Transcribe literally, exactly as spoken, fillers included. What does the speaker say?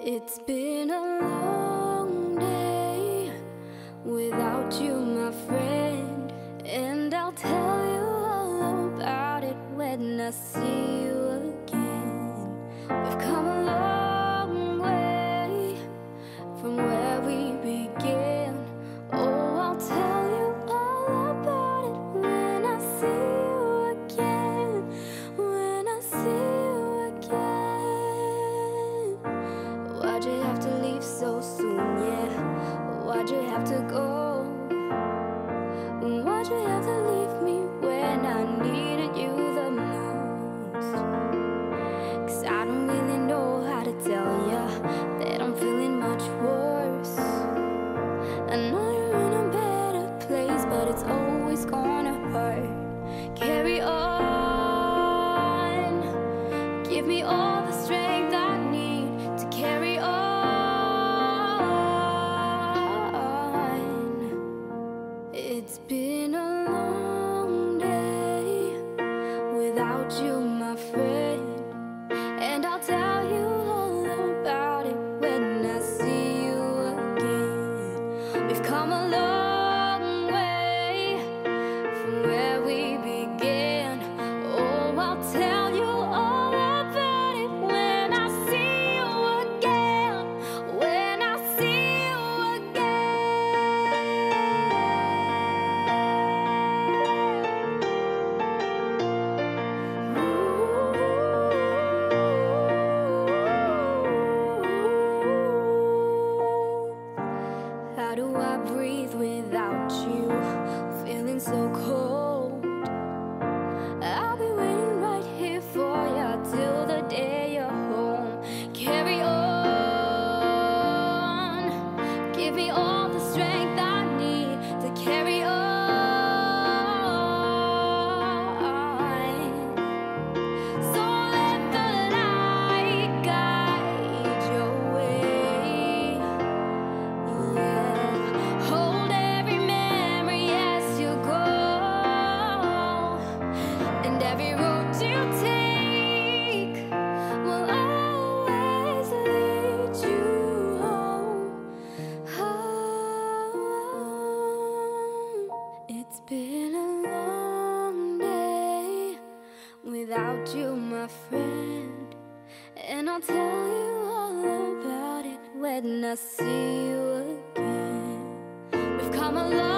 It's been a long day without you, my friend, and I'll tell you all about it when I see you again. We've come a long way from where we began. Oh, I'll tell you all about it when I see you again. When I see you again. Why'd you have to leave so soon, yeah? Why'd you have to go? Why'd you have to leave me when I needed you the most? Cause I don't really know how to tell ya that I'm feeling much worse. I know you're in a better place, but it's always gonna hurt. Carry on, give me all the strength I need to carry on. It's been a long day without you, my friend, and I'll tell you all about it when I see you again. We've come a long way from where we began. Oh, I'll tell you all about it when I see you again. When I see you How do I breathe without you? Feeling so cold. I'll be waiting right here for ya till the day you're home. Carry on, give me all the strength I need to carry on. So let the light guide your way. Yeah. Hold every memory as you go, and every road you take will always lead you home. Home. It's been a long day without you, my friend, and I'll tell you all about it when I see you again. We've come a long